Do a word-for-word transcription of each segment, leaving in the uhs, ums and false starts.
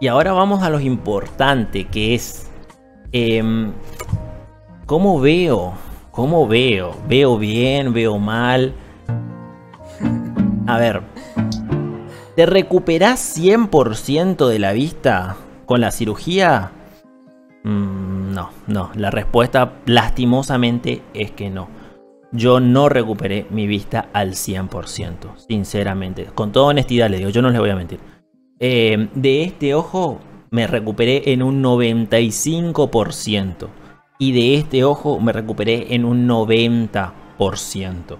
Y ahora vamos a lo importante, que es... Eh, ¿Cómo veo? ¿Cómo veo? ¿Veo bien? ¿Veo mal? A ver... ¿Te recuperás cien por ciento de la vista con la cirugía? Mm, no, no. La respuesta lastimosamente es que no. Yo no recuperé mi vista al cien por ciento, sinceramente. Con toda honestidad le digo, yo no les voy a mentir. Eh, de este ojo me recuperé en un noventa y cinco por ciento. Y de este ojo me recuperé en un noventa por ciento.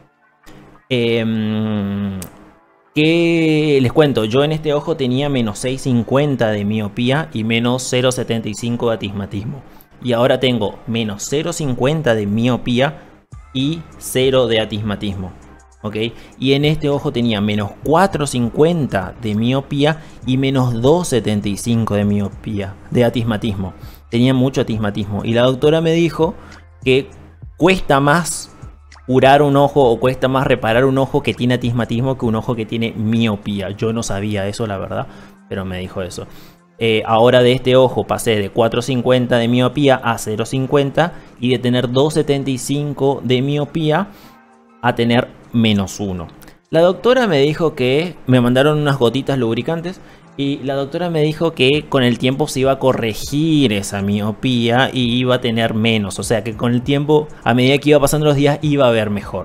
Eh... ¿Qué les cuento? Yo en este ojo tenía menos seiscientos cincuenta de miopía y menos cero coma setenta y cinco de astigmatismo. Y ahora tengo menos cero coma cincuenta de miopía y cero de astigmatismo. ¿Ok? Y en este ojo tenía menos cuatro coma cincuenta de miopía y menos dos coma setenta y cinco de miopía, de astigmatismo. Tenía mucho astigmatismo. Y la doctora me dijo que cuesta más curar un ojo o cuesta más reparar un ojo que tiene astigmatismo que un ojo que tiene miopía. Yo no sabía eso, la verdad, pero me dijo eso. Eh, ahora de este ojo pasé de cuatro coma cincuenta de miopía a cero coma cincuenta y de tener dos coma setenta y cinco de miopía a tener menos uno. La doctora me dijo que me mandaron unas gotitas lubricantes y la doctora me dijo que con el tiempo se iba a corregir esa miopía y iba a tener menos. O sea que con el tiempo, a medida que iba pasando los días, iba a ver mejor.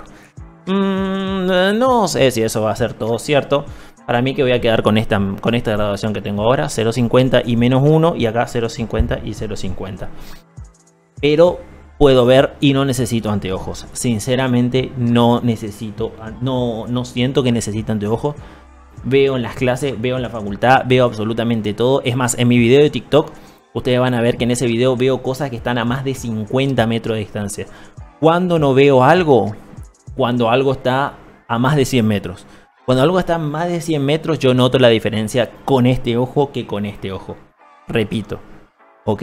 Mm, no sé si eso va a ser todo cierto. Para mí que voy a quedar con esta, con esta graduación que tengo ahora. cero coma cincuenta y menos uno y acá cero coma cincuenta y cero coma cincuenta. Pero puedo ver y no necesito anteojos. Sinceramente no necesito, no, no siento que necesite anteojos. Veo en las clases, veo en la facultad, veo absolutamente todo. Es más, en mi video de TikTok, ustedes van a ver que en ese video veo cosas que están a más de cincuenta metros de distancia. ¿Cuándo no veo algo? Cuando algo está a más de cien metros. Cuando algo está a más de cien metros, yo noto la diferencia con este ojo que con este ojo. Repito, ¿ok?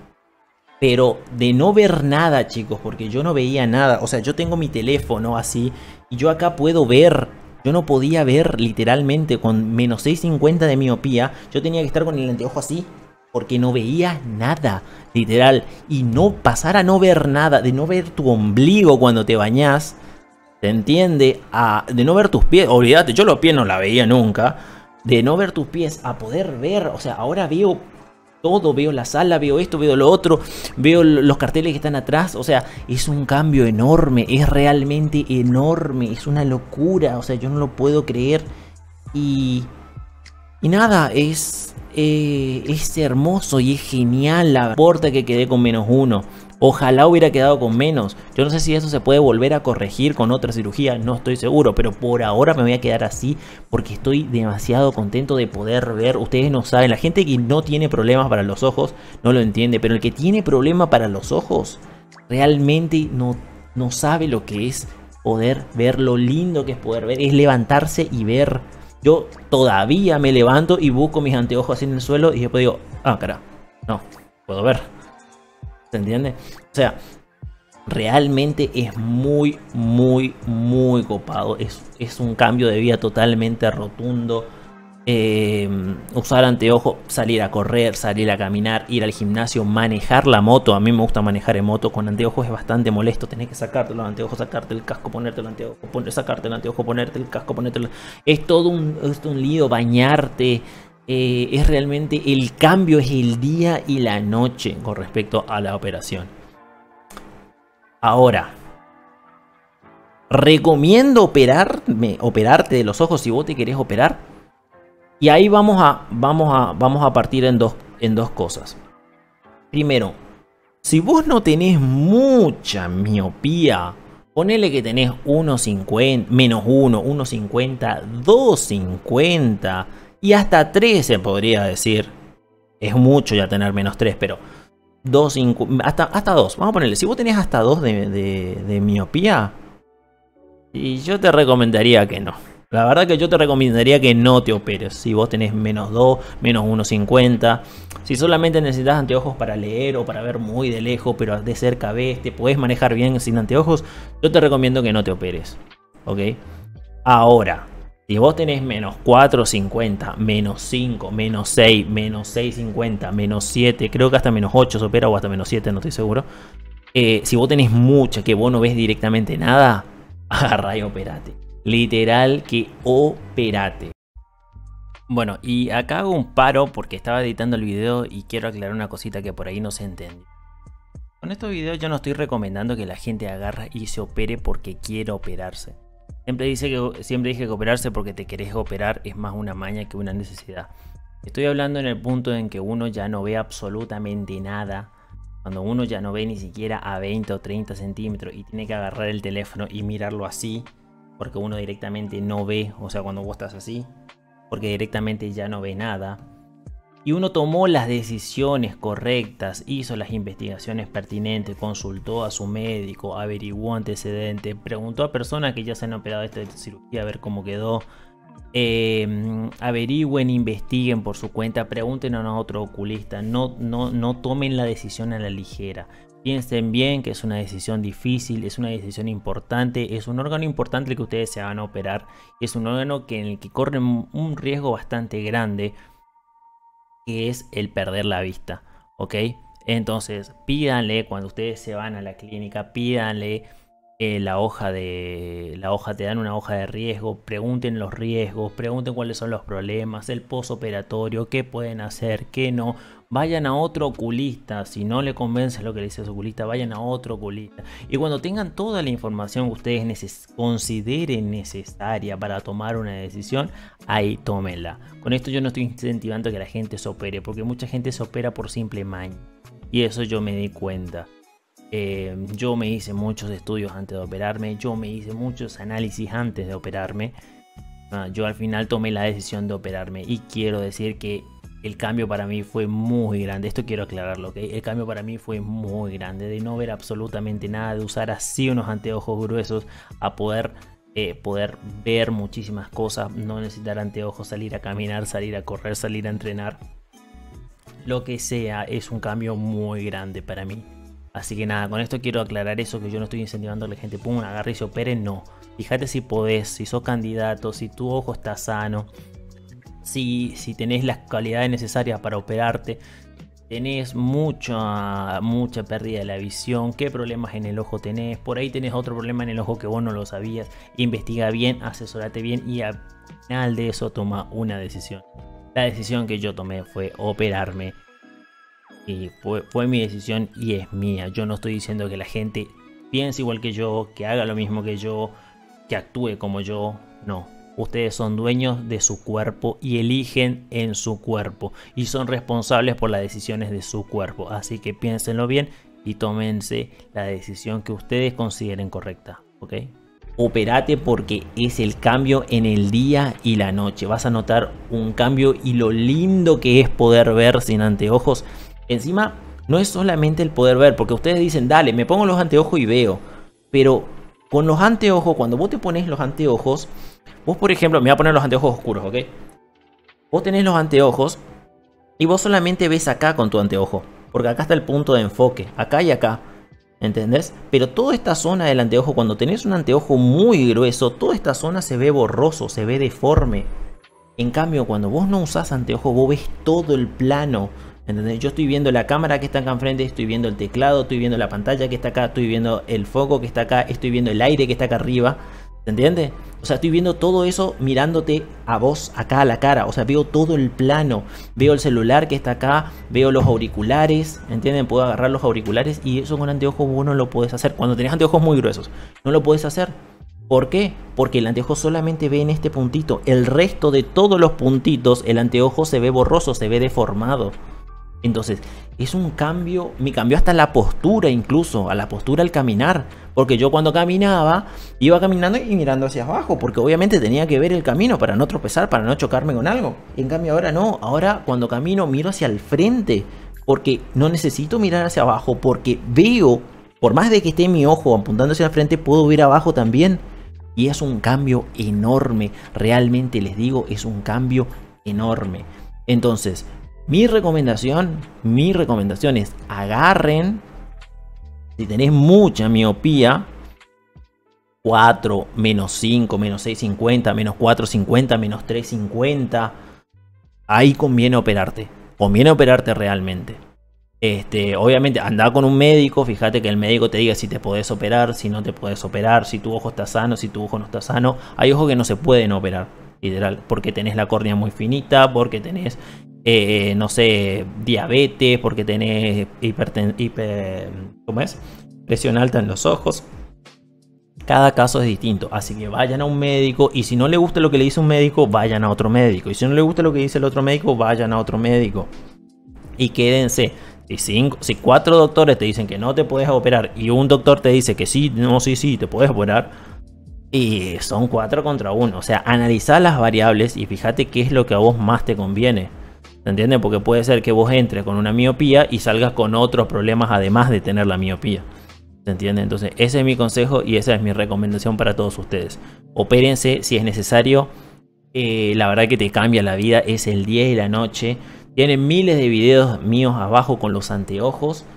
Pero de no ver nada, chicos, porque yo no veía nada. O sea, yo tengo mi teléfono así y yo acá puedo ver. Yo no podía ver literalmente con menos seiscientos cincuenta de miopía. Yo tenía que estar con el anteojo así porque no veía nada, literal. Y no pasar a no ver nada, de no ver tu ombligo cuando te bañás, ¿te entiende? A, de no ver tus pies, olvídate, yo los pies no la veía nunca. De no ver tus pies a poder ver, o sea, ahora veo todo, veo la sala, veo esto, veo lo otro, veo los carteles que están atrás. O sea, es un cambio enorme, es realmente enorme, es una locura. O sea, yo no lo puedo creer. Y, y nada, es, eh, es hermoso y es genial. La importa que quedé con menos uno. Ojalá hubiera quedado con menos. Yo no sé si eso se puede volver a corregir con otra cirugía, no estoy seguro, pero por ahora me voy a quedar así porque estoy demasiado contento de poder ver. Ustedes no saben, la gente que no tiene problemas para los ojos no lo entiende, pero el que tiene problema para los ojos realmente no, no sabe lo que es poder ver, lo lindo que es poder ver, es levantarse y ver. Yo todavía me levanto y busco mis anteojos así en el suelo y después digo, ah, cara, no, puedo ver. ¿Se entiende? O sea, realmente es muy, muy, muy copado. Es, es un cambio de vida totalmente rotundo. Eh, usar anteojos, salir a correr, salir a caminar, ir al gimnasio, manejar la moto. A mí me gusta manejar en moto. Con anteojos es bastante molesto. Tenés que sacarte los anteojos, sacarte el casco, ponerte el anteojo, poner, sacarte el anteojo, ponerte el casco, ponerte el... Es todo un, es todo un lío, bañarte. Eh, es realmente el cambio, es el día y la noche con respecto a la operación. Ahora, recomiendo operarme, operarte de los ojos si vos te querés operar. Y ahí vamos a, vamos a, vamos a partir en dos, en dos cosas. Primero, si vos no tenés mucha miopía, ponele que tenés uno cincuenta, menos uno, uno cincuenta, dos cincuenta y hasta tres se podría decir. Es mucho ya tener menos tres, pero dos, hasta, hasta dos. Vamos a ponerle, si vos tenés hasta dos de, de, de miopía, y yo te recomendaría que no. La verdad que yo te recomendaría que no te operes. Si vos tenés menos dos, menos uno cincuenta. Si solamente necesitas anteojos para leer o para ver muy de lejos, pero de cerca ves, te podés manejar bien sin anteojos, yo te recomiendo que no te operes. ¿Ok? Ahora, Si vos tenés menos cuatro cincuenta, menos cinco, menos seis, menos seis cincuenta, menos siete, creo que hasta menos ocho se opera o hasta menos siete, no estoy seguro. Eh, si vos tenés mucha que vos no ves directamente nada, agarrá y operate. Literal que operate. Bueno, y acá hago un paro porque estaba editando el video y quiero aclarar una cosita que por ahí no se entiende. Con estos videos yo no estoy recomendando que la gente agarre y se opere porque quiere operarse. Siempre, dice que, siempre dije que operarse porque te querés operar es más una maña que una necesidad. Estoy hablando en el punto en que uno ya no ve absolutamente nada. Cuando uno ya no ve ni siquiera a veinte o treinta centímetros y tiene que agarrar el teléfono y mirarlo así. Porque uno directamente no ve, o sea cuando vos estás así. Porque directamente ya no ve nada. Y uno tomó las decisiones correctas, hizo las investigaciones pertinentes, consultó a su médico, averiguó antecedentes, preguntó a personas que ya se han operado esta cirugía a ver cómo quedó. Eh, averigüen, investiguen por su cuenta, pregunten a otro oculista, no, no, no tomen la decisión a la ligera. Piensen bien que es una decisión difícil, es una decisión importante, es un órgano importante el que ustedes se van a operar, es un órgano que, en el que corren un riesgo bastante grande, que es el perder la vista, ¿ok? Entonces pídanle cuando ustedes se van a la clínica, pídanle eh, la hoja de la hoja, te dan una hoja de riesgo, pregunten los riesgos, pregunten cuáles son los problemas, el postoperatorio, qué pueden hacer, qué no. Vayan a otro oculista, si no le convence lo que le dice su oculista, vayan a otro oculista. Y cuando tengan toda la información que ustedes neces consideren necesaria para tomar una decisión, ahí tómenla. Con esto yo no estoy incentivando que la gente se opere, porque mucha gente se opera por simple maña. Y eso yo me di cuenta. Eh, yo me hice muchos estudios antes de operarme, yo me hice muchos análisis antes de operarme. Uh, yo al final tomé la decisión de operarme y quiero decir que el cambio para mí fue muy grande. Esto quiero aclararlo, ¿ok? El cambio para mí fue muy grande. De no ver absolutamente nada, de usar así unos anteojos gruesos a poder, eh, poder ver muchísimas cosas. No necesitar anteojos, salir a caminar, salir a correr, salir a entrenar. Lo que sea, es un cambio muy grande para mí. Así que nada, con esto quiero aclarar eso, que yo no estoy incentivando a la gente, pum, agarre y se opere, no. Fíjate si podés, si sos candidato, si tu ojo está sano. Si, si tenés las cualidades necesarias para operarte, tenés mucha, mucha pérdida de la visión, qué problemas en el ojo tenés, por ahí tenés otro problema en el ojo que vos no lo sabías, investiga bien, asesorate bien y al final de eso toma una decisión. La decisión que yo tomé fue operarme y fue, fue mi decisión y es mía. Yo no estoy diciendo que la gente piense igual que yo, que haga lo mismo que yo, que actúe como yo, no. Ustedes son dueños de su cuerpo y eligen en su cuerpo y son responsables por las decisiones de su cuerpo. Así que piénsenlo bien y tómense la decisión que ustedes consideren correcta, ¿ok? Operate porque es el cambio en el día y la noche. Vas a notar un cambio y lo lindo que es poder ver sin anteojos. Encima no es solamente el poder ver, porque ustedes dicen, dale, me pongo los anteojos y veo. Pero con los anteojos, cuando vos te pones los anteojos, vos por ejemplo, me voy a poner los anteojos oscuros, ¿ok? Vos tenés los anteojos y vos solamente ves acá con tu anteojo, porque acá está el punto de enfoque, acá y acá, ¿entendés? Pero toda esta zona del anteojo, cuando tenés un anteojo muy grueso, toda esta zona se ve borroso, se ve deforme. En cambio, cuando vos no usás anteojo, vos ves todo el plano, ¿entendés? Yo estoy viendo la cámara que está acá enfrente, estoy viendo el teclado, estoy viendo la pantalla que está acá, estoy viendo el foco que está acá, estoy viendo el aire que está acá arriba, ¿se entiende? O sea, estoy viendo todo eso mirándote a vos acá a la cara. O sea, veo todo el plano. Veo el celular que está acá. Veo los auriculares. ¿Entienden? Puedo agarrar los auriculares. Y eso con anteojos vos no lo podés hacer. Cuando tenés anteojos muy gruesos, no lo podés hacer. ¿Por qué? Porque el anteojo solamente ve en este puntito. El resto de todos los puntitos, el anteojo se ve borroso, se ve deformado. Entonces, es un cambio, me cambió hasta la postura incluso, a la postura al caminar. Porque yo cuando caminaba, iba caminando y mirando hacia abajo, porque obviamente tenía que ver el camino para no tropezar, para no chocarme con algo. En cambio ahora no, ahora cuando camino miro hacia el frente, porque no necesito mirar hacia abajo, porque veo, por más de que esté mi ojo apuntando hacia el frente, puedo ver abajo también. Y es un cambio enorme, realmente les digo, es un cambio enorme. Entonces, mi recomendación, mi recomendación es agarren, si tenés mucha miopía, cuatro, menos cinco, menos seis cincuenta, menos cuatro cincuenta, menos tres cincuenta. Ahí conviene operarte. Conviene operarte realmente. Este, obviamente anda con un médico, fíjate que el médico te diga si te podés operar, si no te podés operar, si tu ojo está sano, si tu ojo no está sano. Hay ojos que no se pueden operar, literal, porque tenés la córnea muy finita, porque tenés, eh, no sé, diabetes, porque tenés hiperten hiper, ¿cómo es? Presión alta en los ojos. Cada caso es distinto, así que vayan a un médico y si no le gusta lo que le dice un médico, vayan a otro médico. Y si no le gusta lo que dice el otro médico, vayan a otro médico. Y quédense. Si, cinco, si cuatro doctores te dicen que no te puedes operar y un doctor te dice que sí, no, sí, sí, te puedes operar, y son cuatro contra uno. O sea, analizá las variables y fíjate qué es lo que a vos más te conviene. ¿Se entiende? Porque puede ser que vos entres con una miopía y salgas con otros problemas además de tener la miopía. ¿Se entiende? Entonces ese es mi consejo y esa es mi recomendación para todos ustedes. Opérense si es necesario. Eh, la verdad que te cambia la vida, es el día y la noche. Tienen miles de videos míos abajo con los anteojos.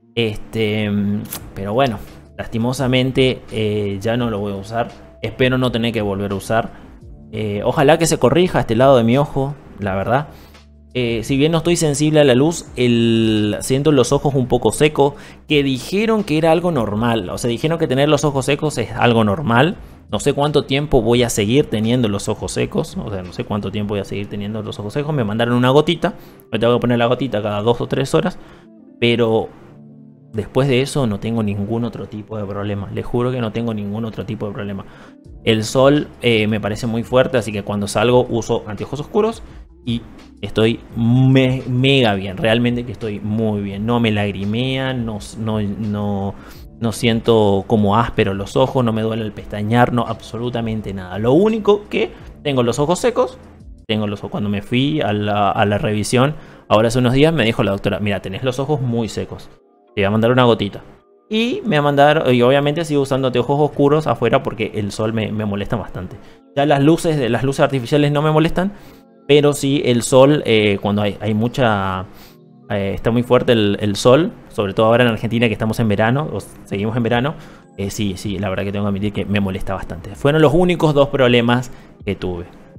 Este, pero bueno, lastimosamente eh, ya no lo voy a usar. Espero no tener que volver a usar. Eh, ojalá que se corrija este lado de mi ojo, la verdad. Eh, si bien no estoy sensible a la luz, el, siento los ojos un poco secos. Que dijeron que era algo normal. O sea, dijeron que tener los ojos secos es algo normal. No sé cuánto tiempo voy a seguir teniendo los ojos secos. O sea, no sé cuánto tiempo voy a seguir teniendo los ojos secos. Me mandaron una gotita. Me tengo que poner la gotita cada dos o tres horas. Pero después de eso no tengo ningún otro tipo de problema. Les juro que no tengo ningún otro tipo de problema. El sol eh, me parece muy fuerte. Así que cuando salgo uso anteojos oscuros. Y estoy me mega bien. Realmente que estoy muy bien. No me lagrimean. No... no, no No siento como áspero los ojos, no me duele el pestañear, no, absolutamente nada. Lo único que tengo los ojos secos, tengo los ojos, cuando me fui a la, a la revisión, ahora hace unos días me dijo la doctora, mira, tenés los ojos muy secos, te voy a mandar una gotita. Y me va a mandar, y obviamente sigo usando anteojos oscuros afuera porque el sol me, me molesta bastante. Ya las luces, las luces artificiales no me molestan, pero sí el sol, eh, cuando hay, hay mucha... Eh, está muy fuerte el, el sol, sobre todo ahora en Argentina que estamos en verano, o seguimos en verano. Eh, sí, sí, la verdad que tengo que admitir que me molesta bastante. Fueron los únicos dos problemas que tuve.